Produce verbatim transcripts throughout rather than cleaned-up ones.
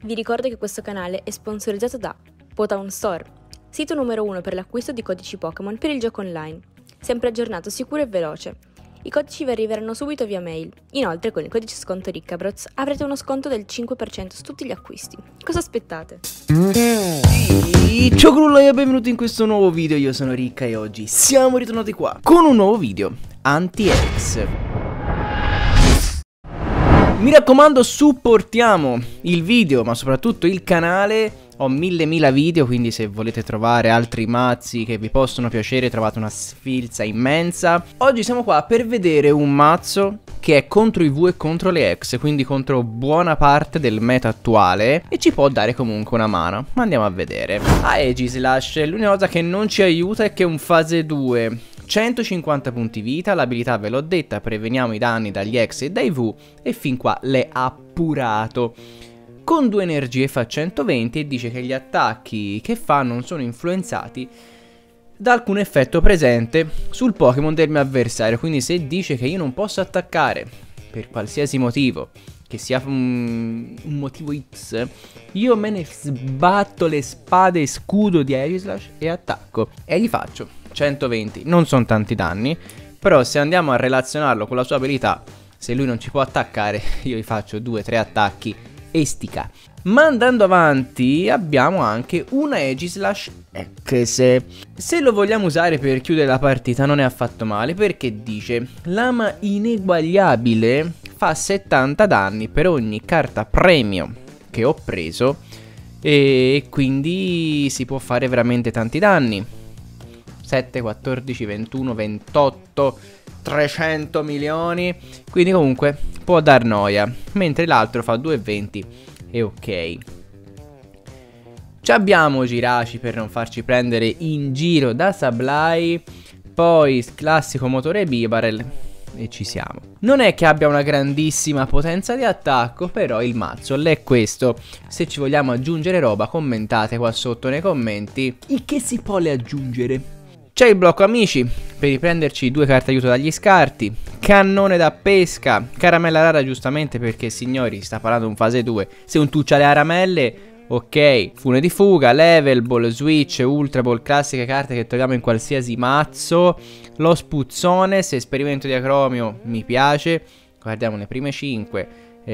Vi ricordo che questo canale è sponsorizzato da Potown Store, sito numero uno per l'acquisto di codici Pokémon per il gioco online, sempre aggiornato, sicuro e veloce. I codici vi arriveranno subito via mail. Inoltre, con il codice sconto Riccabroz avrete uno sconto del cinque per cento su tutti gli acquisti. Cosa aspettate? Ciao Grulla e benvenuti in questo nuovo video. Io sono Ricca e oggi siamo ritornati qua con un nuovo video Anti-Ex. Mi raccomando, supportiamo il video, ma soprattutto il canale. Ho mille mila video, quindi se volete trovare altri mazzi che vi possono piacere trovate una sfilza immensa. Oggi siamo qua per vedere un mazzo che è contro i V e contro le Ex, quindi contro buona parte del meta attuale, e ci può dare comunque una mano. Ma andiamo a vedere. Aegislash, l'unica cosa che non ci aiuta è che è un fase due, centocinquanta punti vita, l'abilità ve l'ho detta, preveniamo i danni dagli Ex e dai V, e fin qua l'è appurato. Con due energie fa centoventi e dice che gli attacchi che fa non sono influenzati da alcun effetto presente sul Pokémon del mio avversario. Quindi se dice che io non posso attaccare per qualsiasi motivo, che sia un, un motivo X, io me ne sbatto le spade e scudo di Aegislash e attacco. E gli faccio centoventi, non sono tanti danni, però se andiamo a relazionarlo con la sua abilità, se lui non ci può attaccare, io gli faccio due tre attacchi estica. Ma andando avanti abbiamo anche una Aegislash Ex. Se lo vogliamo usare per chiudere la partita non è affatto male, perché dice: lama ineguagliabile fa settanta danni per ogni carta premio che ho preso, e quindi si può fare veramente tanti danni. Sette, quattordici, ventuno, ventotto, trecento milioni. Quindi comunque può dar noia. Mentre l'altro fa due e venti e ok. Ci abbiamo Giraci per non farci prendere in giro da Sableye. Poi classico motore Bibarel e ci siamo. Non è che abbia una grandissima potenza di attacco, però il mazzo è questo. Se ci vogliamo aggiungere roba commentate qua sotto nei commenti il che si vuole aggiungere. C'è il blocco amici per riprenderci due carte aiuto dagli scarti, cannone da pesca, caramella rara giustamente perché signori sta parlando un fase due, se un tu c'ha le caramelle ok, fune di fuga, level ball, switch, ultra ball, classiche carte che troviamo in qualsiasi mazzo, lo spuzzone, se esperimento di acromio mi piace, guardiamo le prime cinque,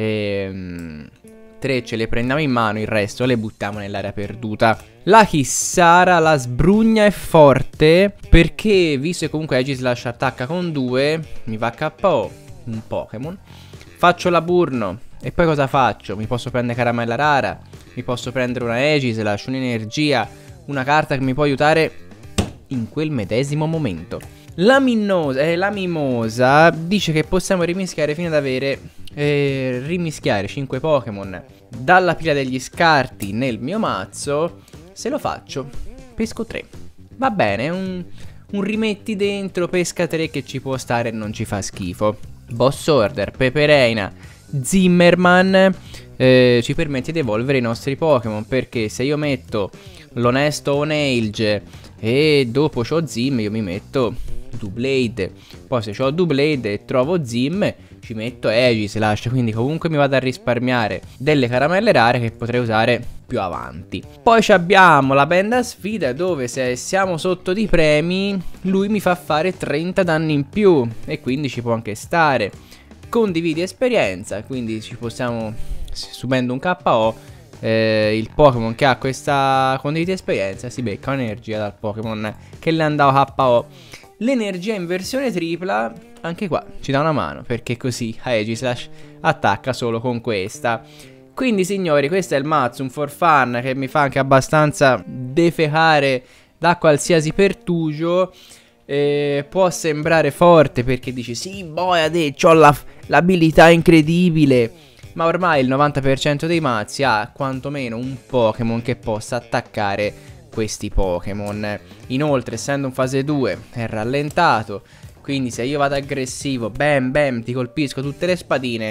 ehm... tre ce le prendiamo in mano, il resto le buttiamo nell'area perduta. La Kissara, la sbrugna è forte perché visto che comunque Aegislash attacca con due, mi va K O un Pokémon. Faccio la Burno e poi cosa faccio? Mi posso prendere caramella rara, mi posso prendere una Aegislash, un'energia, una carta che mi può aiutare in quel medesimo momento. La, Minosa, eh, la Mimosa dice che possiamo rimischiare fino ad avere eh, rimischiare cinque Pokémon dalla pila degli scarti nel mio mazzo. Se lo faccio pesco tre. Va bene, un, un rimetti dentro, pesca tre che ci può stare e non ci fa schifo. Boss Order, Pepereina, Zimmerman eh, ci permette di evolvere i nostri Pokémon, perché se io metto l'onesto Oneilge e dopo c'ho Zim, io mi metto Doublade. Poi se ho Doublade e trovo Zim ci metto Aegislash, quindi comunque mi vado a risparmiare delle caramelle rare che potrei usare più avanti. Poi abbiamo la benda sfida dove se siamo sotto di premi lui mi fa fare trenta danni in più e quindi ci può anche stare. Condividi esperienza, quindi ci possiamo, subendo un K O, eh, il Pokémon che ha questa condividi esperienza si becca un'energia dal Pokémon che le andava K O. L'energia in versione tripla, anche qua ci dà una mano, perché così Aegislash attacca solo con questa. Quindi signori, questo è il mazzo, un for fun che mi fa anche abbastanza defecare da qualsiasi pertugio. Eh, può sembrare forte perché dici sì, boia de, c'ho l'abilità la, incredibile. Ma ormai il novanta per cento dei mazzi ha quantomeno un Pokémon che possa attaccare questi Pokémon. Inoltre, essendo un fase due, è rallentato, quindi se io vado aggressivo, bam bam, ti colpisco tutte le spadine,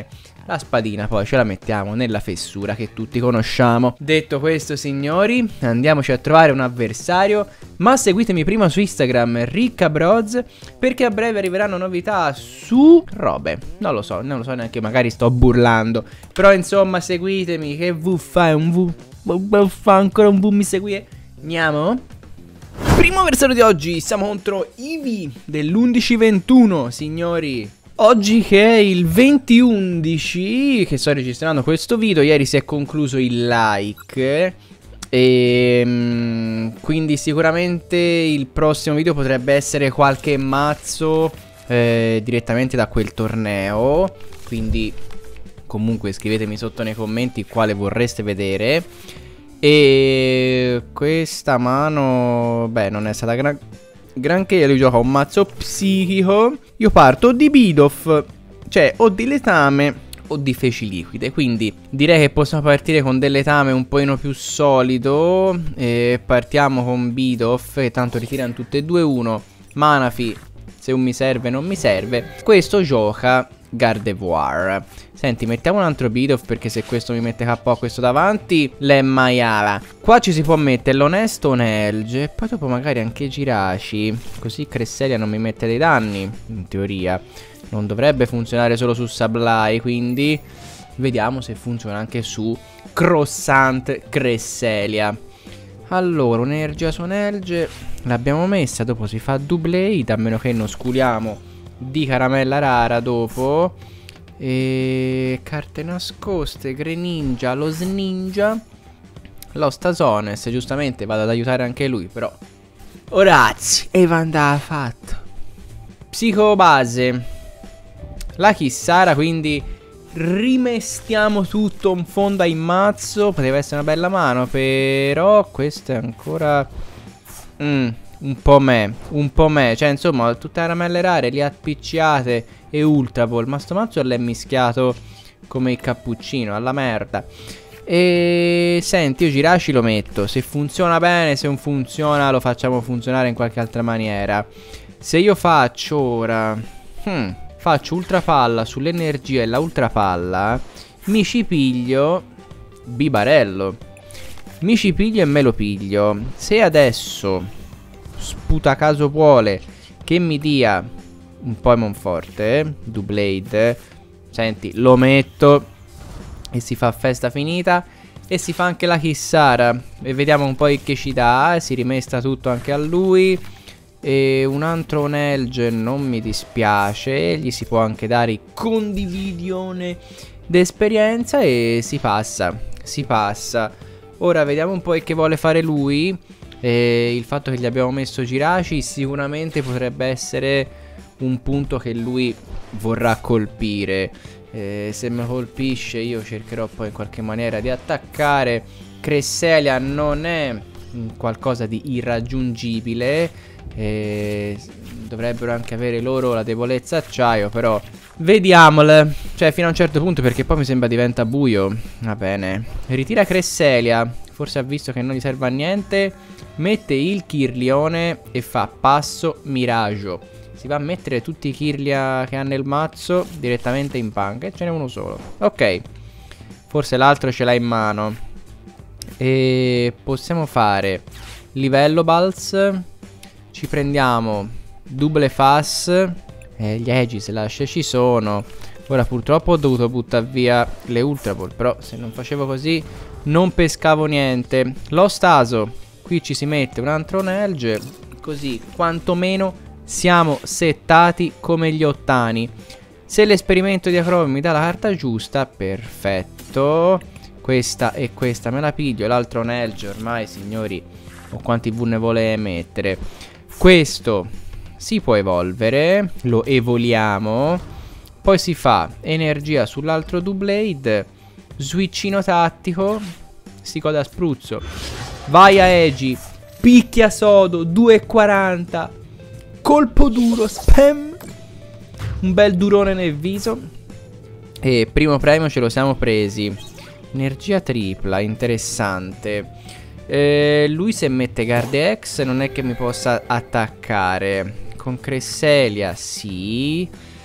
La spadina poi ce la mettiamo nella fessura che tutti conosciamo. Detto questo, signori, andiamoci a trovare un avversario. Ma seguitemi prima su Instagram, Riccabroz, perché a breve arriveranno novità su robe. Non lo so, non lo so neanche, magari sto burlando. Però insomma seguitemi, che V fa è un V. V fa ancora un V, mi seguite. Andiamo. Primo avversario di oggi, siamo contro Ivi dell'undici ventuno, signori. Oggi che è il venti undici che sto registrando questo video, ieri si è concluso il like e mm, quindi sicuramente il prossimo video potrebbe essere qualche mazzo eh, direttamente da quel torneo. Quindi comunque scrivetemi sotto nei commenti quale vorreste vedere. E questa mano, beh, non è stata gran... granché. Lui gioca un mazzo psichico. Io parto di Bidoof, cioè o di letame o di feci liquide. Quindi direi che possiamo partire con del letame un pochino più solido. E partiamo con Bidoof, che tanto ritirano tutte e due uno. Manafi, se un mi serve non mi serve. Questo gioca Gardevoir. Senti, mettiamo un altro Bidoof, perché se questo mi mette K O questo davanti, l'è maiala. Qua ci si può mettere l'onesto Nelge e poi dopo magari anche Jirachi, così Cresselia non mi mette dei danni. In teoria non dovrebbe funzionare solo su Sableye, quindi vediamo se funziona anche su Crossant Cresselia. Allora, un'energia su Nelge l'abbiamo messa, dopo si fa Doublade, a meno che non sculiamo di caramella rara dopo. E carte nascoste, Greninja, lo Sninja, lo Stazones, giustamente vado ad aiutare anche lui, però Orazzi, e Vanda ha fatto Psicobase, la Kissara, quindi rimestiamo tutto in fondo in mazzo. Poteva essere una bella mano, però questa è ancora mm, un po' me, un po' me, cioè insomma tutte le caramelle rare li ha appicciate e Ultra Ball, ma sto mazzo l'è mischiato come il cappuccino, alla merda. E senti, io Jirachi lo metto, se funziona bene, se non funziona lo facciamo funzionare in qualche altra maniera. Se io faccio ora hmm, faccio Ultra Palla sull'energia e la Ultra Palla, mi ci piglio Bibarello, mi ci piglio e me lo piglio. Se adesso sputa caso vuole che mi dia un Pokémon forte, eh? Doublade, senti, lo metto e si fa festa finita. E si fa anche la Kissara e vediamo un po' che ci dà. Si rimesta tutto anche a lui. E un altro Nelge non mi dispiace, gli si può anche dare condivisione d'esperienza e si passa, si passa. Ora vediamo un po' che vuole fare lui. E il fatto che gli abbiamo messo Jirachi sicuramente potrebbe essere un punto che lui vorrà colpire. eh, Se mi colpisce io cercherò poi in qualche maniera di attaccare. Cresselia non è qualcosa di irraggiungibile. eh, Dovrebbero anche avere loro la debolezza acciaio, però vediamole, cioè fino a un certo punto, perché poi mi sembra diventa buio. Va bene, ritira Cresselia, forse ha visto che non gli serve a niente. Mette il Kirlione e fa passo Miraggio. Si va a mettere tutti i Kirlia che ha nel mazzo direttamente in panca e ce n'è uno solo. Ok, forse l'altro ce l'ha in mano. E possiamo fare livello Balz. Ci prendiamo Double Fass. E gli Aegis lascia ci sono. Ora purtroppo ho dovuto buttare via le Ultra Ball, però se non facevo così non pescavo niente. Lo Staso, qui ci si mette un altro Nelge, così quantomeno siamo settati come gli ottani. Se l'esperimento di Acromi mi dà la carta giusta, perfetto. Questa e questa me la piglio. L'altro Nelge ormai, signori, o quanti V ne vuole mettere. Questo si può evolvere, lo evoliamo. Poi si fa energia sull'altro Doublade, switchino tattico, si coda spruzzo. Vai a Egi, picchia sodo, due e quaranta. Colpo duro, spam. Un bel durone nel viso. E primo premio ce lo siamo presi. Energia tripla, interessante. eh, Lui se mette Gardex non è che mi possa attaccare. Con Cresselia sì.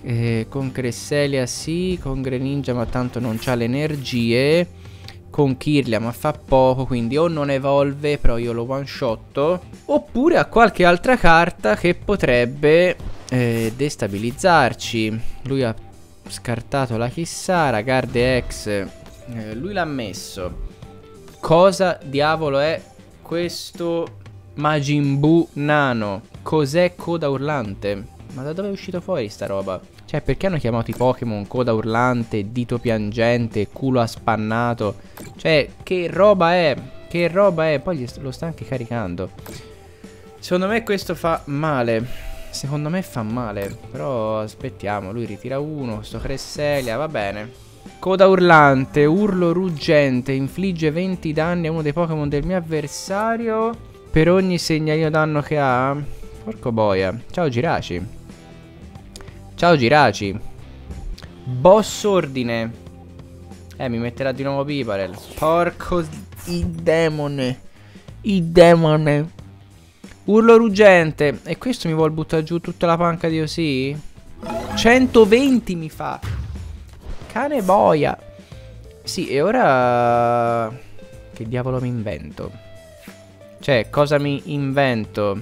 Eh, con Cresselia sì, con Greninja ma tanto non c'ha le energie. Con Kirlia ma fa poco, quindi o non evolve, però io lo one shotto. Oppure ha qualche altra carta che potrebbe eh, destabilizzarci. Lui ha scartato la Kissara, Gardex, eh, lui l'ha messo. Cosa diavolo è questo Majin Buu nano? Cos'è Coda Urlante? Ma da dove è uscito fuori sta roba? Cioè, perché hanno chiamato i Pokémon Coda Urlante, Dito Piangente, Culo Aspannato? Cioè, che roba è? Che roba è? Poi lo sta anche caricando. Secondo me questo fa male. Secondo me fa male. Però aspettiamo. Lui ritira uno. Sto Cresselia, va bene. Coda Urlante, Urlo Ruggente. Infligge venti danni a uno dei Pokémon del mio avversario per ogni segnalino danno che ha. Porco boia. Ciao Giraci. Ciao Giraci. Boss ordine. Eh, mi metterà di nuovo Bibarel. Porco i demone. I demone. Urlo Ruggente. E questo mi vuol buttare giù tutta la panca di Osì? centoventi mi fa. Cane boia. Sì, e ora che diavolo mi invento? Cioè, cosa mi invento?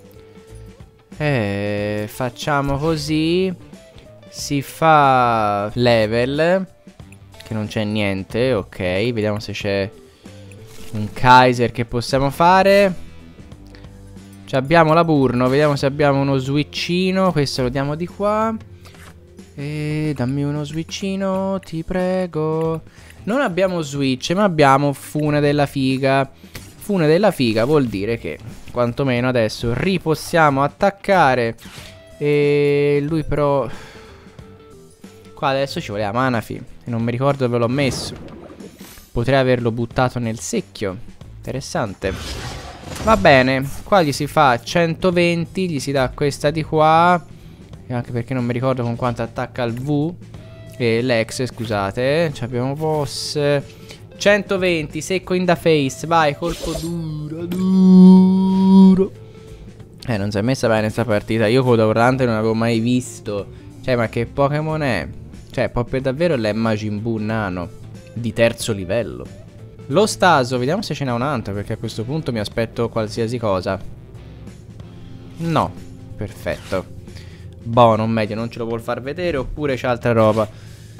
Eh, facciamo così. Si fa level, che non c'è niente, ok. Vediamo se c'è un Kaiser che possiamo fare. Ci abbiamo la Burno, vediamo se abbiamo uno switchino. Questo lo diamo di qua. E dammi uno switchino, ti prego. Non abbiamo switch, ma abbiamo Fune della figa. Fune della figa vuol dire che quantomeno adesso ripossiamo attaccare. E lui però qua adesso ci voleva Manafi e non mi ricordo dove l'ho messo. Potrei averlo buttato nel secchio. Interessante. Va bene, qua gli si fa centoventi, gli si dà questa di qua. E anche perché non mi ricordo con quanto attacca il V e l'ex, scusate. Ci abbiamo boss. centoventi, secco in the face. Vai, colpo duro, duro. Eh, non si è messa bene questa partita. Io Coda Urlante non avevo mai visto. Cioè, ma che Pokémon è? Cioè, proprio davvero l'è Majin Buu nano di terzo livello. Lo Staso, vediamo se ce n'è un altro, perché a questo punto mi aspetto qualsiasi cosa. No, perfetto. Buono, meglio, non ce lo vuol far vedere, oppure c'è altra roba.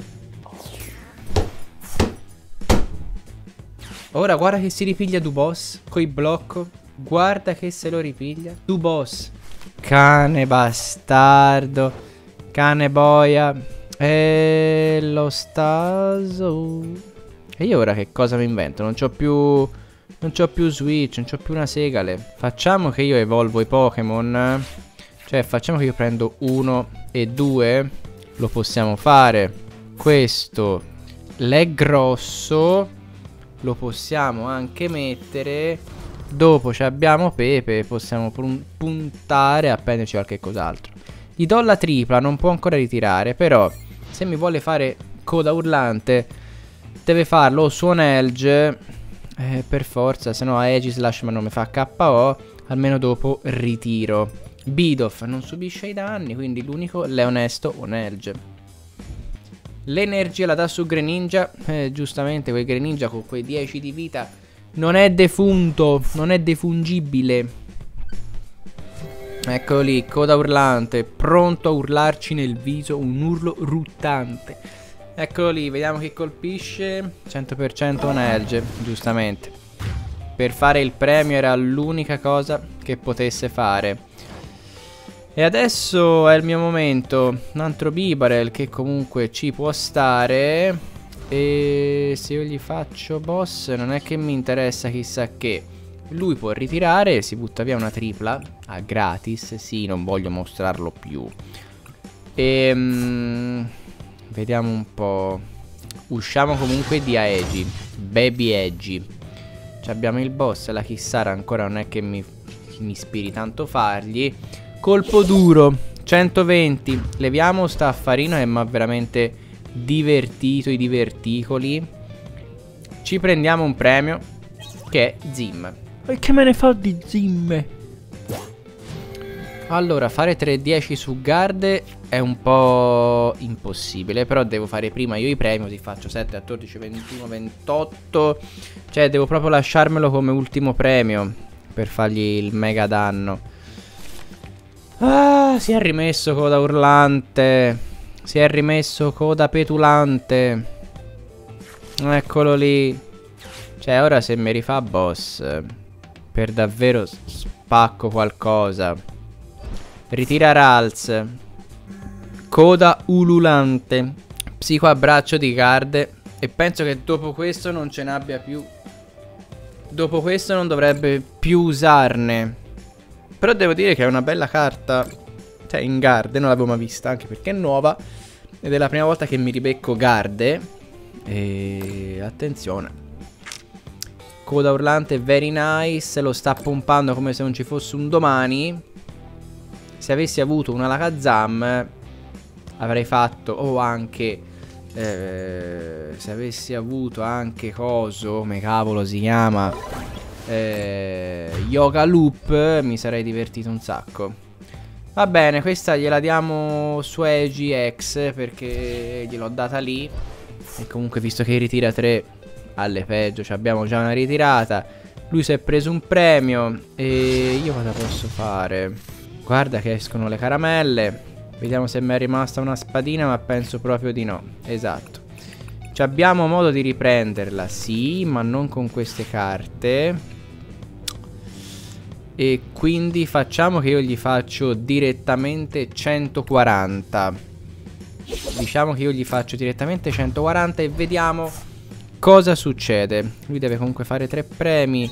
Ora guarda che si ripiglia Dubos coi blocco. Guarda che se lo ripiglia Dubos. Cane bastardo. Cane boia. E lo Staso. E io ora che cosa mi invento? Non c'ho più. Non c'ho più switch. Non c'ho più una segale. Facciamo che io evolvo i Pokémon. Cioè facciamo che io prendo uno e due. Lo possiamo fare. Questo l'è grosso. Lo possiamo anche mettere. Dopo ci abbiamo Pepe. Possiamo puntare a prenderci qualche cos'altro. Gli do la tripla. Non può ancora ritirare. Però se mi vuole fare Coda Urlante deve farlo o Suon Elge eh, per forza. Se no a Aegislash ma non mi fa K O. Almeno dopo ritiro. Bidoof non subisce i danni, quindi l'unico è onesto Onelge. L'energia la dà su Greninja. eh, Giustamente quel Greninja con quei dieci di vita non è defunto, non è defungibile. Eccolo lì, Coda Urlante, pronto a urlarci nel viso un urlo ruttante. Eccolo lì, vediamo che colpisce. Cento per cento Onelge, giustamente. Per fare il premio era l'unica cosa che potesse fare. E adesso è il mio momento. Un altro Bibarel che comunque ci può stare. E se io gli faccio boss non è che mi interessa chissà che. Lui può ritirare, si butta via una tripla a gratis. Sì, non voglio mostrarlo più. E mm, vediamo un po'. Usciamo comunque di Aegi. Baby Egi. Ci abbiamo il boss. La Kissara ancora non è che mi, mi ispiri tanto fargli. Colpo duro, centoventi. Leviamo sta affarina che mi ha veramente divertito i diverticoli. Ci prendiamo un premio che è Zim. E che me ne fa di Zim? Allora, fare tre dieci su guard è un po' impossibile, però devo fare prima io i premi, così faccio sette, quattordici, ventuno, ventotto. Cioè devo proprio lasciarmelo come ultimo premio per fargli il mega danno. Ah, si è rimesso coda urlante. Si è rimesso coda petulante. Eccolo lì. Cioè ora se mi rifà boss, per davvero spacco qualcosa. Ritira Ralz. Coda ululante. Psico a braccio di guard. E penso che dopo questo non ce n'abbia più. Dopo questo non dovrebbe più usarne. Però devo dire che è una bella carta. Cioè in guard non l'avevo mai vista, anche perché è nuova. Ed è la prima volta che mi ribecco guard. E attenzione. Coda urlante very nice. Lo sta pompando come se non ci fosse un domani. Se avessi avuto una Alakazam avrei fatto, o anche eh, se avessi avuto anche coso, come cavolo si chiama, eh, Yoga Loop, mi sarei divertito un sacco. Va bene, questa gliela diamo su Egi X perché gliel'ho data lì. E comunque visto che ritira tre, alle peggio, abbiamo già una ritirata. Lui si è preso un premio. E io cosa posso fare? Guarda che escono le caramelle. Vediamo se mi è rimasta una spadina, ma penso proprio di no. Esatto. Ci abbiamo modo di riprenderla, sì, ma non con queste carte. E quindi facciamo che io gli faccio direttamente centoquaranta. Diciamo che io gli faccio direttamente centoquaranta e vediamo cosa succede. Lui deve comunque fare tre premi.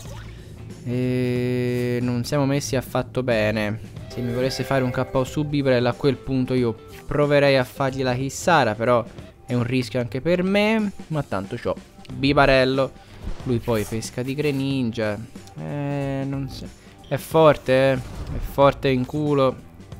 E non siamo messi affatto bene. Se mi volesse fare un K O su Bibarel, a quel punto io proverei a fargli la Kissara, però è un rischio anche per me. Ma tanto c'ho Bibarello. Lui poi pesca di Greninja. Eh, non so. È forte, eh. È forte in culo.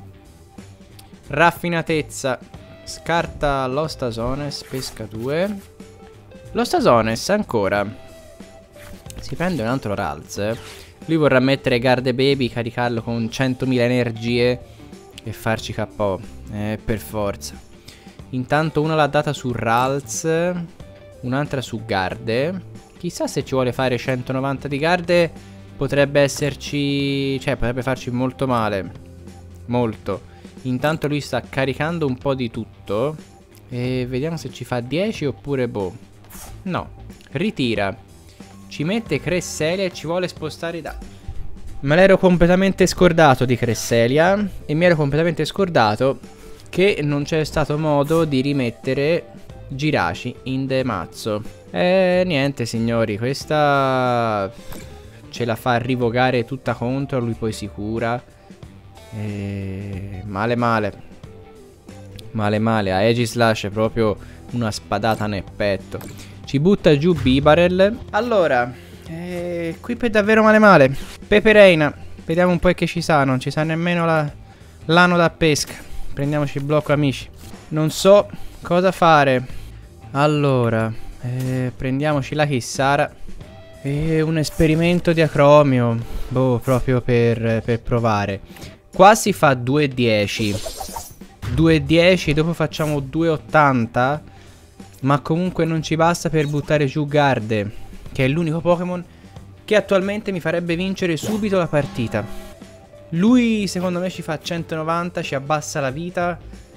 Raffinatezza. Scarta l'Ostazones. Pesca due. L'Ostazones ancora. Si prende un altro Ralz, eh. Lui vorrà mettere Guard Baby, caricarlo con centomila energie e farci K O. Eh, per forza. Intanto una l'ha data su Ralz, un'altra su Guard. Chissà se ci vuole fare centonovanta di Guard. Potrebbe esserci... cioè potrebbe farci molto male. Molto. Intanto lui sta caricando un po' di tutto. E vediamo se ci fa dieci oppure boh. No. Ritira. Ci mette Cresselia e ci vuole spostare da... Me l'ero completamente scordato di Cresselia. E mi ero completamente scordato che non c'è stato modo di rimettere Jirachi in de mazzo. E niente signori, questa ce la fa rivocare tutta contro. Lui poi si cura. E... male male. Male male. A Aegislash è proprio una spadata nel petto. Ci butta giù Bibarel. Allora, eh, qui per davvero male male. Pepe Reina. Vediamo un po' che ci sa. Non ci sa nemmeno la, l'ano da pesca. Prendiamoci il blocco amici. Non so cosa fare. Allora, eh, prendiamoci la Kissara. E un esperimento di Acromio. Boh, proprio per, per provare. Qua si fa due dieci. due dieci, dopo facciamo due ottanta. Ma comunque non ci basta per buttare giù Guard, che è l'unico Pokémon che attualmente mi farebbe vincere subito la partita. Lui secondo me ci fa centonovanta, ci abbassa la vita.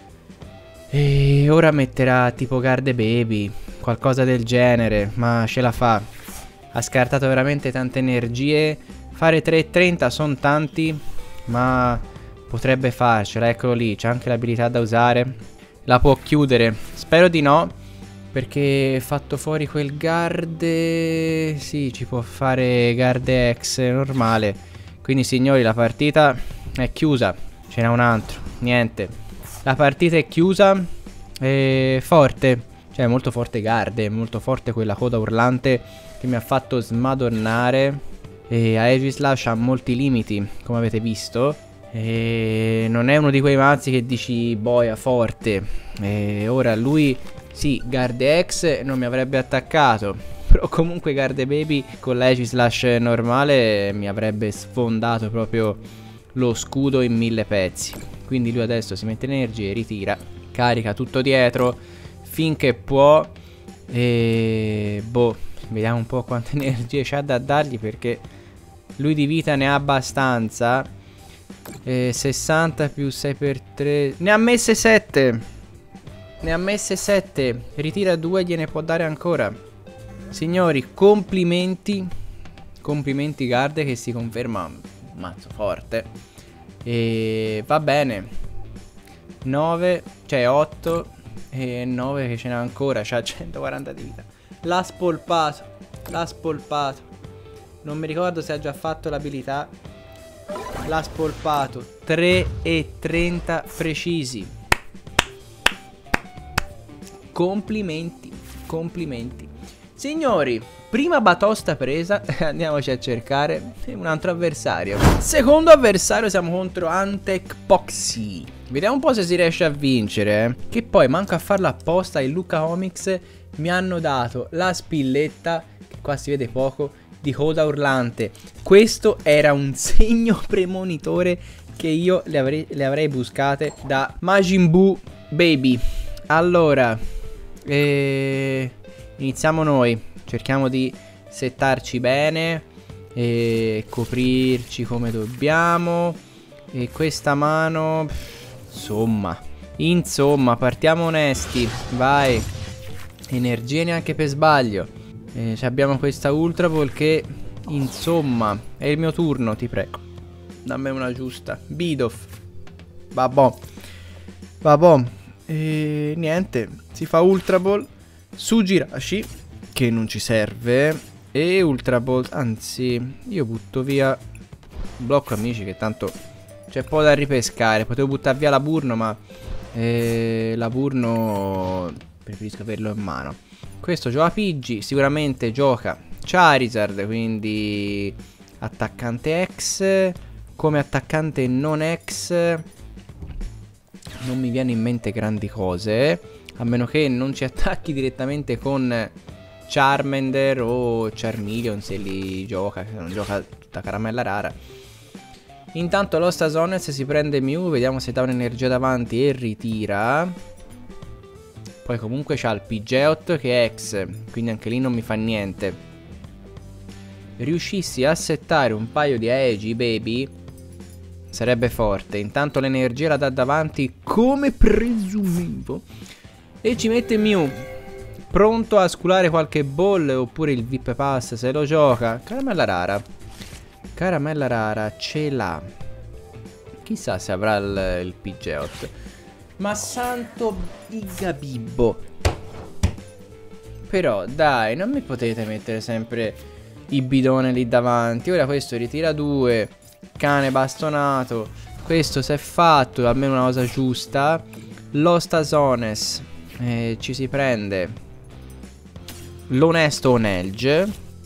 E ora metterà tipo Guard Baby, qualcosa del genere, ma ce la fa. Ha scartato veramente tante energie. Fare tre e trenta sono tanti, ma potrebbe farcela, eccolo lì, c'è anche l'abilità da usare. La può chiudere, spero di no. Perché fatto fuori quel Guard... sì, ci può fare Guard X normale. Quindi signori, la partita è chiusa. Ce n'è un altro, niente. La partita è chiusa. E forte. Cioè molto forte Guard. Molto forte quella coda urlante che mi ha fatto smadonnare. E Aegislash ha molti limiti, come avete visto. E non è uno di quei mazzi che dici boia forte. E ora lui... sì, Guard X non mi avrebbe attaccato. Però comunque Guard Baby con l'Aegislash normale mi avrebbe sfondato proprio lo scudo in mille pezzi. Quindi lui adesso si mette energie, ritira, carica tutto dietro finché può. E boh, vediamo un po' quante energie c'ha da dargli, perché lui di vita ne ha abbastanza. E sessanta più sei per tre, ne ha messe sette. Ne ha messe sette. Ritira due, gliene può dare ancora. Signori, complimenti. Complimenti Garde, che si conferma un mazzo forte. E va bene. nove, cioè otto e nove che ce n'ha ancora. C'ha centoquaranta di vita. L'ha spolpato. L'ha spolpato. Non mi ricordo se ha già fatto l'abilità. L'ha spolpato. tre e trenta precisi. Complimenti. Complimenti. Signori, prima batosta presa. Andiamoci a cercare un altro avversario. Secondo avversario, siamo contro Antec Poxy. Vediamo un po' se si riesce a vincere, eh. Che poi manco a farlo apposta. Il Luca Comics mi hanno dato la spilletta, che qua si vede poco, di coda urlante. Questo era un segno premonitore che io le avrei, le avrei buscate da Majin Buu Baby. Allora, eh, iniziamo noi. Cerchiamo di settarci bene e coprirci come dobbiamo. E questa mano, insomma, insomma, partiamo onesti. Vai. Energie neanche per sbaglio. Eh, abbiamo questa Ultra Ball che, insomma, è il mio turno, ti prego. Dammi una giusta. Bidoof. Vabbò. Vabbò. E niente. Si fa Ultra Ball su Jirachi, che non ci serve. E Ultra Ball. Anzi, io butto via blocco amici, che tanto c'è poco da ripescare. Potevo buttare via la Burno, ma eh, la Burno preferisco averlo in mano. Questo gioca Pidgey, sicuramente gioca Charizard, quindi attaccante X. Come attaccante non X non mi viene in mente grandi cose, a meno che non ci attacchi direttamente con Charmander o Charmeleon, se li gioca, se non gioca tutta caramella rara. Intanto l'Ostazones si prende Mew, vediamo se dà un'energia davanti e ritira. Poi comunque c'ha il Pidgeot che è X, quindi anche lì non mi fa niente. Riuscissi a settare un paio di Aegi Baby sarebbe forte. Intanto l'energia la dà davanti come presumevo. E ci mette Mew, pronto a sculare qualche ball oppure il V I P Pass se lo gioca. Caramella rara. Caramella rara ce l'ha. Chissà se avrà il, il Pidgeot. Ma santo bigabibbo. Però dai, non mi potete mettere sempre i bidone lì davanti. Ora questo ritira due. Cane bastonato. Questo si è fatto, almeno una cosa giusta. L'Ostazones eh, ci si prende l'onesto Onelge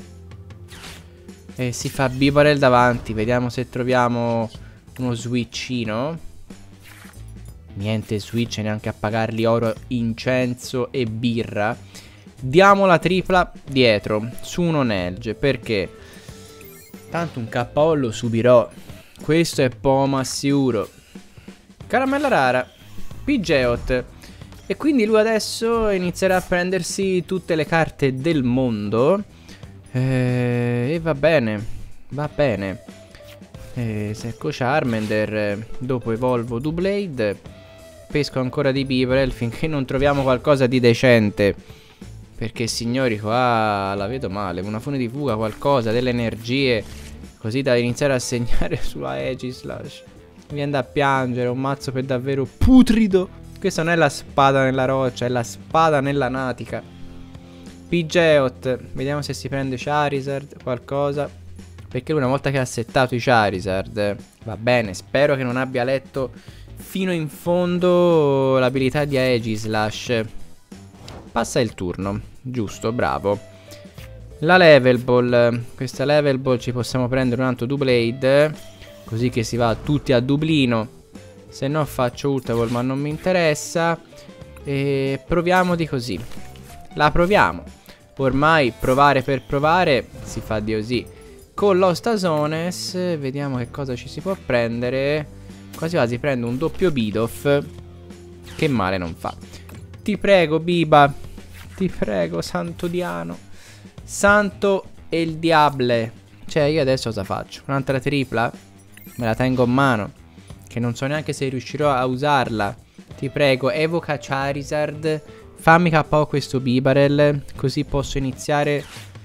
e si fa Bibarel davanti. Vediamo se troviamo uno switchino. Niente switch, neanche a pagarli oro, incenso e birra. Diamo la tripla dietro su un Onelge, perché tanto un K O lo subirò. Questo è Poma sicuro. Caramella rara, Pidgeot. E quindi lui adesso inizierà a prendersi tutte le carte del mondo. eh, E va bene. Va bene. eh, Secco Charmander. Dopo evolvo Doublade. Pesco ancora di Bibarel finché non troviamo qualcosa di decente. Perché signori qua la vedo male. Una fune di fuga, qualcosa, delle energie, così da iniziare a segnare sulla Aegislash. Mi viene da piangere, un mazzo per davvero putrido. Questa non è la spada nella roccia, è la spada nella natica. Pidgeot, vediamo se si prende Charizard, qualcosa. Perché una volta che ha settato i Charizard, va bene, spero che non abbia letto fino in fondo l'abilità di Aegislash. Passa il turno, giusto, bravo. La Level Ball, questa Level Ball ci possiamo prendere un altro Doublade, così che si va tutti a Dublino. Se no faccio Ultra Ball, ma non mi interessa. E proviamo di così. La proviamo. Ormai provare per provare si fa di così. con l'Ostazones vediamo che cosa ci si può prendere. Quasi quasi prendo un doppio Bidoof, che male non fa. Ti prego Biba, ti prego santo Diano, santo e il diable. Cioè io adesso cosa faccio? Un'altra tripla? Me la tengo in mano, che non so neanche se riuscirò a usarla. Ti prego, evoca Charizard, fammi K O questo Bibarel, così posso iniziare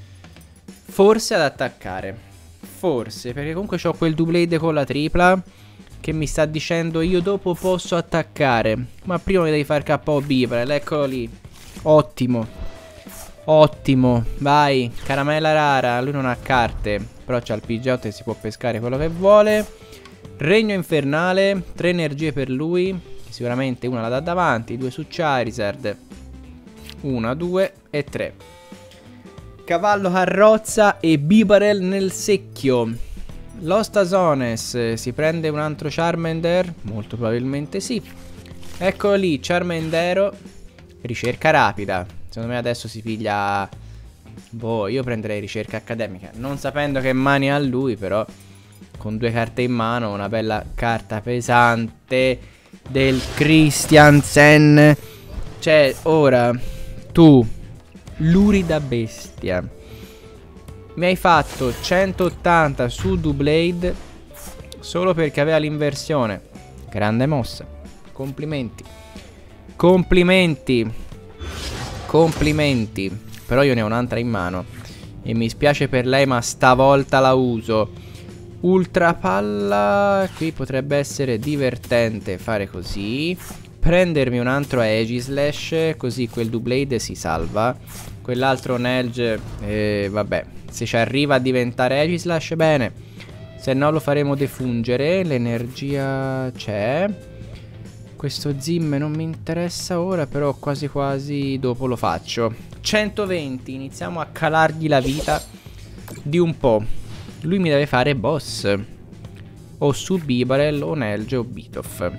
forse ad attaccare. Forse, perché comunque ho quel Doublade con la tripla che mi sta dicendo io dopo posso attaccare. Ma prima mi devi fare K O Bibarel, eccolo lì. Ottimo. Ottimo, vai, caramella rara, lui non ha carte, però c'ha il P G otto e si può pescare quello che vuole. Regno infernale, tre energie per lui, sicuramente una la dà davanti, due su Charizard, una, due e tre. Cavallo carrozza e Bibarel nel secchio. L'Ostazones si prende un altro Charmander? Molto probabilmente sì. Eccolo lì, Charmandero, ricerca rapida. Secondo me adesso si piglia... Boh, io prenderei ricerca accademica, non sapendo che mani ha lui, però con due carte in mano, una bella carta pesante del Christiansen. Cioè, ora, tu, lurida bestia, mi hai fatto centottanta su Doublade solo perché aveva l'inversione. Grande mossa, complimenti. Complimenti. Complimenti. Però io ne ho un'altra in mano e mi spiace per lei, ma stavolta la uso. Ultra palla. Qui potrebbe essere divertente fare così. Prendermi un altro Aegislash, così quel Doublade si salva. Quell'altro Nelge, eh, vabbè, se ci arriva a diventare Aegislash bene, se no lo faremo defungere. L'energia c'è. Questo Zim non mi interessa ora, però quasi quasi dopo lo faccio. centoventi, iniziamo a calargli la vita di un po'. Lui mi deve fare boss, o su Bibarel o Nelge o Bidoof.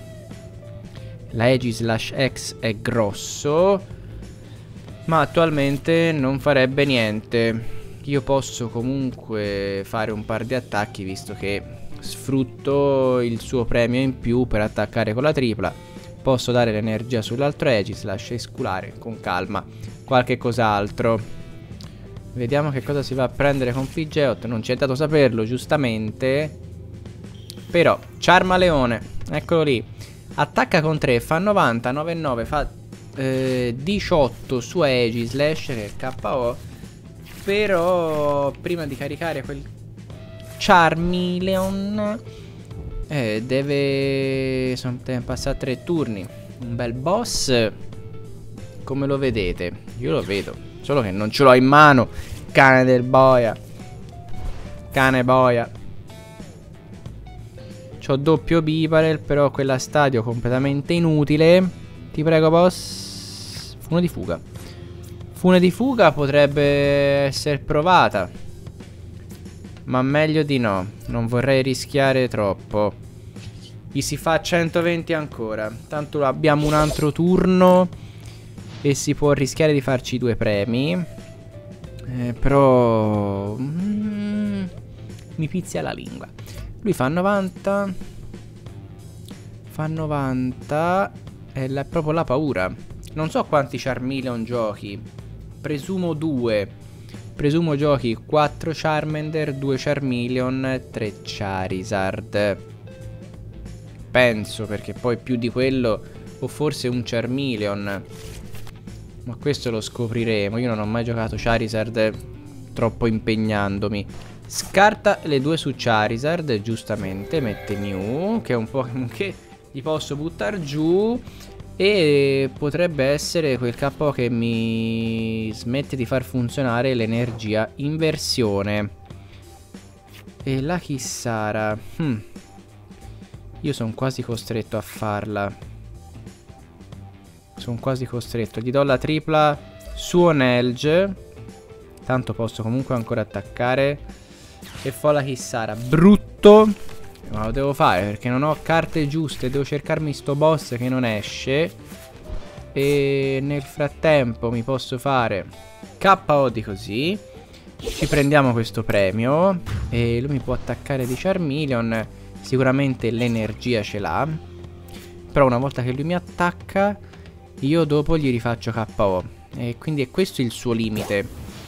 La Aegislash X è grosso, ma attualmente non farebbe niente. Io posso comunque fare un par di attacchi, visto che sfrutto il suo premio in più per attaccare con la tripla. Posso dare l'energia sull'altro Aegislash e sculare con calma qualche cos'altro. Vediamo che cosa si va a prendere con P G otto. Non ci è dato saperlo, giustamente. Però, Charmeleone, eccolo lì. Attacca con tre, fa novanta, nove e nove, fa eh, diciotto su Aegislash, che è il K O. Però, prima di caricare quel Charmeleon, eh, deve... sono passati tre turni. Un bel boss. Come lo vedete? Io lo vedo, solo che non ce l'ho in mano. Cane del boia. Cane boia. C'ho doppio Bibarel, però quella stadio completamente inutile. Ti prego boss. Fune di fuga. Fune di fuga potrebbe essere provata, ma meglio di no. Non vorrei rischiare troppo. Gli si fa centoventi ancora. Tanto abbiamo un altro turno e si può rischiare di farci due premi. eh, Però mm, mi pizia la lingua. Lui fa novanta. Fa novanta. È la, proprio la paura. Non so quanti Charmeleon giochi. Presumo due. Presumo giochi quattro Charmander, due Charmeleon, tre Charizard. Penso, perché poi più di quello, o forse un Charmeleon, ma questo lo scopriremo. Io non ho mai giocato Charizard troppo impegnandomi. Scarta le due su Charizard, giustamente. Mette Mew, che è un Pokémon che gli posso buttare giù. E potrebbe essere quel K O che mi smette di far funzionare l'energia inversione. E la Kissara, hmm. Io sono quasi costretto a farla. Sono quasi costretto. Gli do la tripla su Nelge. Tanto posso comunque ancora attaccare. E fa la Kissara. Brutto, ma lo devo fare perché non ho carte giuste. Devo cercarmi sto boss che non esce. E nel frattempo mi posso fare K O di così. Ci prendiamo questo premio. E lui mi può attaccare di Charmeleon. Sicuramente l'energia ce l'ha. Però una volta che lui mi attacca, io dopo gli rifaccio K O. E quindi è questo il suo limite.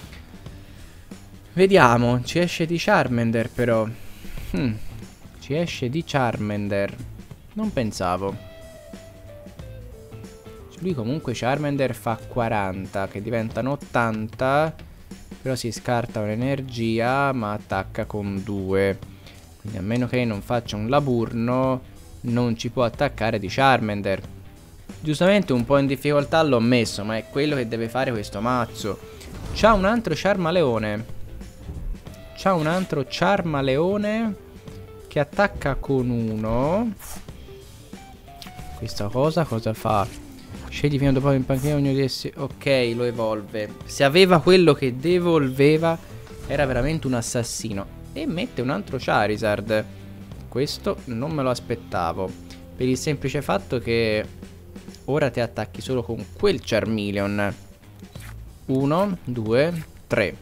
Vediamo. Ci esce di Charmander però. Hmm. Ci esce di Charmander. Non pensavo. Lui comunque Charmander fa quaranta, che diventano ottanta. Però si scarta un'energia, ma attacca con due. Quindi a meno che non faccia un laburno, non ci può attaccare di Charmander. Giustamente un po' in difficoltà l'ho messo, ma è quello che deve fare questo mazzo. C'ha un altro Charmeleone. C'ha un altro Charmeleone che attacca con uno. Questa cosa cosa fa? Scegli fino a dopo in panchina ognuno di essi. Ok, lo evolve. Se aveva quello che devolveva, era veramente un assassino. E mette un altro Charizard. Questo non me lo aspettavo. Per il semplice fatto che ora ti attacchi solo con quel Charmeleon. Uno, due, tre.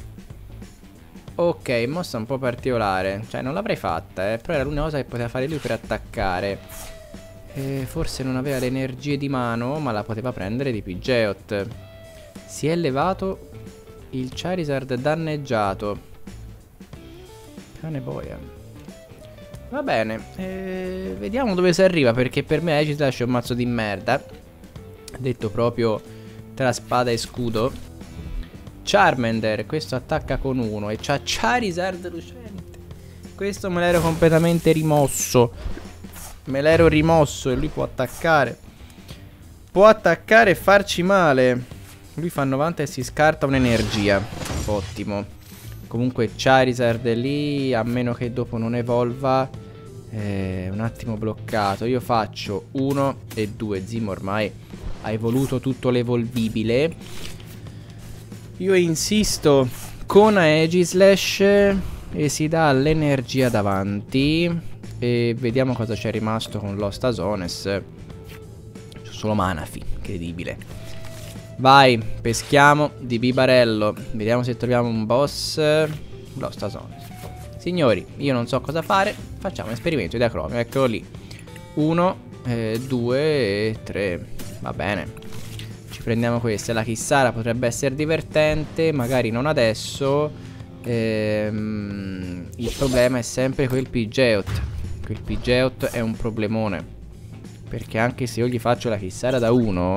Ok, mossa un po' particolare. Cioè non l'avrei fatta, eh. Però era l'unica cosa che poteva fare lui per attaccare. Eh, forse non aveva le energie di mano, ma la poteva prendere di Pidgeot. Si è elevato il Charizard danneggiato. Cane boia. Va bene, eh, vediamo dove si arriva, perché per me Aegislash è un mazzo di merda. Detto proprio tra spada e scudo. Charmander, questo attacca con uno e c'ha Charizard lucente. Questo me l'ero completamente rimosso. Me l'ero rimosso e lui può attaccare. Può attaccare e farci male. Lui fa novanta e si scarta un'energia. Ottimo. Comunque Charizard è lì. A meno che dopo non evolva. È un attimo bloccato. Io faccio uno e due. Zim ormai ha evoluto tutto l'evolvibile. Io insisto con Aegislash e si dà l'energia davanti. E vediamo cosa c'è rimasto con l'Ostazones. C'è solo Manafi, incredibile. Vai, peschiamo di Bibarello. Vediamo se troviamo un boss. L'Ostazones. Signori, io non so cosa fare. Facciamo un esperimento di acromio. Eccolo lì. Uno, eh, due e tre. Va bene. Ci prendiamo questa. La Kissara potrebbe essere divertente. Magari non adesso. ehm, Il problema è sempre quel Pidgeot. Il Pidgeot è un problemone. Perché anche se io gli faccio la Kissara da uno,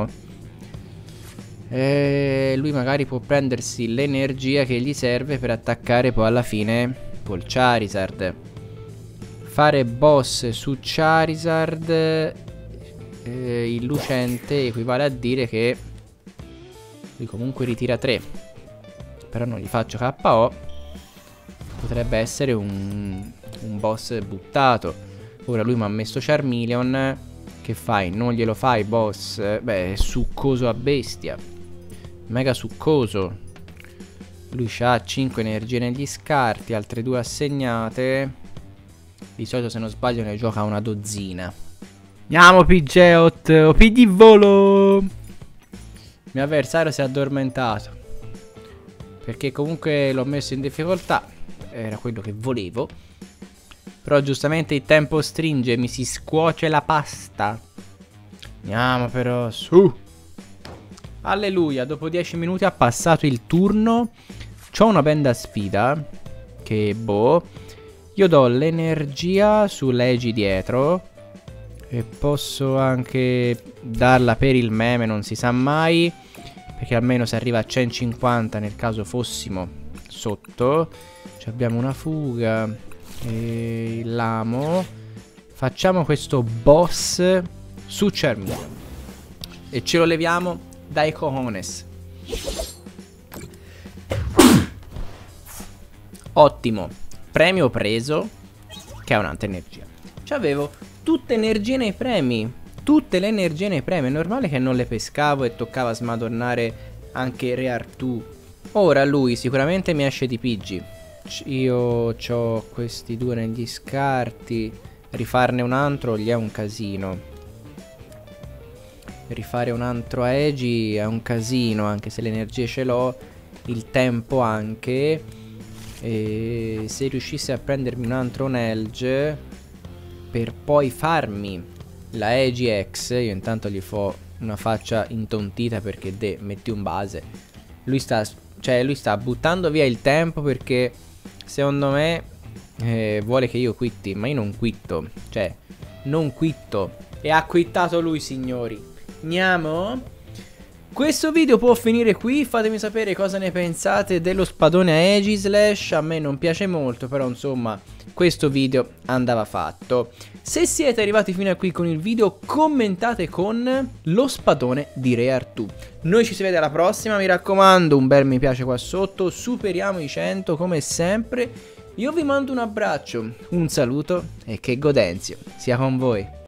eh, lui magari può prendersi l'energia che gli serve per attaccare poi alla fine col Charizard. Fare boss su Charizard eh, il lucente equivale a dire che lui comunque ritira tre. Però non gli faccio K O. Potrebbe essere un... un boss buttato. Ora lui mi ha messo Charmeleon. Che fai? Non glielo fai boss? Beh, è succoso a bestia. Mega succoso. Lui ha cinque energie negli scarti. Altre due assegnate. Di solito se non sbaglio ne gioca una dozzina. Andiamo Pidgeot. O P di volo. Il mio avversario si è addormentato. Perché comunque l'ho messo in difficoltà. Era quello che volevo. Però giustamente il tempo stringe. Mi si scuoce la pasta. Andiamo però su. Alleluia. Dopo dieci minuti ha passato il turno. C'ho una benda sfida. Che boh. Io do l'energia sull'Egi dietro. E posso anche darla per il meme. Non si sa mai. Perché almeno si arriva a centocinquanta nel caso fossimo sotto. Abbiamo una fuga e l'amo. Facciamo questo boss su Charmeleon e ce lo leviamo dai cojones. Ottimo. Premio preso. Che ha un'altra energia. C'avevo tutte energie nei premi. Tutte le energie nei premi. È normale che non le pescavo e toccava smadonnare anche Re Artù. Ora lui sicuramente mi esce di Pidgey. Io ho questi due negli scarti. Rifarne un altro gli è un casino. Rifare un altro Aegi è un casino. Anche se le energie ce l'ho. il tempo anche. E se riuscissi a prendermi un altro Nelge per poi farmi la Egi-X, io intanto gli fo una faccia intontita perché de, metti un base. Lui sta, cioè lui sta buttando via il tempo perché secondo me eh, vuole che io quitti, ma io non quitto, cioè non quitto. E ha quittato lui, signori. Andiamo. Questo video può finire qui, fatemi sapere cosa ne pensate dello spadone a Aegislash. A me non piace molto, però insomma questo video andava fatto. Se siete arrivati fino a qui con il video, commentate con lo spadone di Re Artù. Noi ci si vede alla prossima, mi raccomando un bel mi piace qua sotto, superiamo i cento come sempre. Io vi mando un abbraccio, un saluto e che Godenzio sia con voi.